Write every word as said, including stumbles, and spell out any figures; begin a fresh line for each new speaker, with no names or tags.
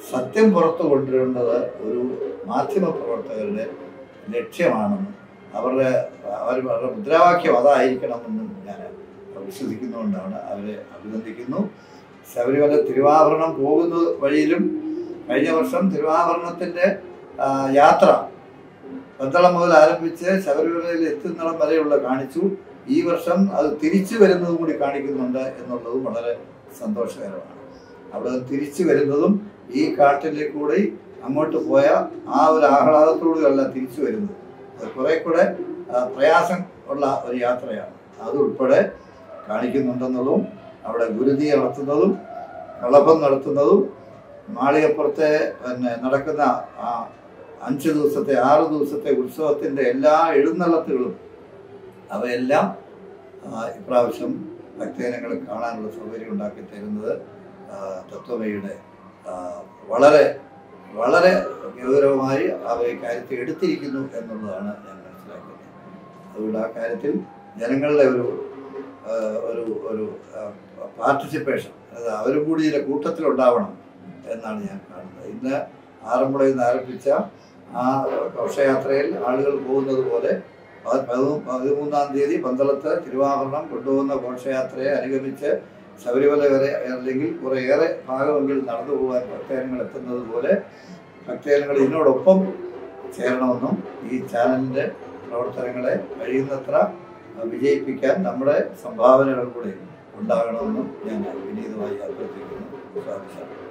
സത്യം പുറത്തു കൊണ്ടുവരേണ്ടത് ഒരു മാധ്യമ പ്രവർത്തകരുടെ ലക്ഷ്യമാണെന്നും അവരുടെ അവർ അവരുടെ മുദ്രാവാക്യം അതായിരിക്കണമെന്നും ഞാൻ വിശ്വസിക്കുന്നതുകൊണ്ടാണ് അവരെ അഭിനന്ദിക്കുന്നു. ശബരിമല തിരുവാഭരണം പോകുന്ന വഴിയിലും കഴിഞ്ഞ വർഷം തിരുവാഭരണത്തിൻ്റെ യാത്ര പന്തളം മുതൽ ആരംഭിച്ച് ശബരിമലയിൽ എത്തുന്നിടം വരെയുള്ള കാണിച്ചു. ഈ വർഷം അത് തിരിച്ചു വരുന്നതും കൂടി കാണിക്കുന്നുണ്ട് എന്നുള്ളതും വളരെ സന്തോഷകരമാണ്. അവിടെ തിരിച്ചു വരുന്നതും ഈ കാട്ടിലെ കൂടി അങ്ങോട്ട് പോയ ആ ഒരു ആഹ്ലാദത്തോടുകയല്ല തിരിച്ചു വരുന്നത്. അത് കുറെ കൂടെ പ്രയാസം ഉള്ള ഒരു യാത്രയാണ്. അതുൾപ്പെടെ കാണിക്കുന്നുണ്ടെന്നുള്ളതും അവിടെ ഗുരുതി നടത്തുന്നതും കളഭം നടത്തുന്നതും മാളികപ്പുറത്തെ പിന്നെ നടക്കുന്ന ആ അഞ്ച് ദിവസത്തെ ആറ് ദിവസത്തെ ഉത്സവത്തിൻ്റെ എല്ലാ എഴുന്നള്ളത്തുകളും അവയെല്ലാം ഇപ്രാവശ്യം ഭക്തജനങ്ങൾ കാണാനുള്ള സൗകര്യം ഉണ്ടാക്കി തരുന്നത് തത്വമയുടെ വളരെ വളരെ ഗൗരവമായി അവർ കാര്യത്തിൽ എടുത്തിരിക്കുന്നു എന്നുള്ളതാണ് ഞാൻ മനസ്സിലാക്കുന്നത്. അതുകൊണ്ട് ആ കാര്യത്തിൽ ജനങ്ങളുടെ ഒരു ഒരു ഒരു പാർട്ടിസിപ്പേഷൻ, അത് അവരും കൂടി ഇതിൻ്റെ കൂട്ടത്തിലുണ്ടാവണം എന്നാണ് ഞാൻ കാണുന്നത്. ഇന്ന് ആറന്മുളയിൽ നിന്ന് ആരംഭിച്ച ആ ഘോഷയാത്രയിൽ ആളുകൾ പോകുന്നത് പോലെ പതിമൂന്നാം തീയതി പന്തളത്ത് തിരുവാഭരണം കൊണ്ടുപോകുന്ന ഘോഷയാത്രയെ അനുഗമിച്ച് ശബരിമല വരെ അല്ലെങ്കിൽ കുറേയേറെ ഭാഗമെങ്കിൽ നടന്നു പോകാൻ ഭക്തജനങ്ങൾ എത്തുന്നത് പോലെ ഭക്തജനങ്ങൾ ഇതിനോടൊപ്പം ചേരണമെന്നും ഈ ചാനലിൻ്റെ പ്രവർത്തനങ്ങളെ കഴിയുന്നത്ര വിജയിപ്പിക്കാൻ നമ്മുടെ സംഭാവനകൾ കൂടെ ഉണ്ടാകണമെന്നും ഞാൻ വിനീതമായി അഭ്യർത്ഥിക്കുന്നു.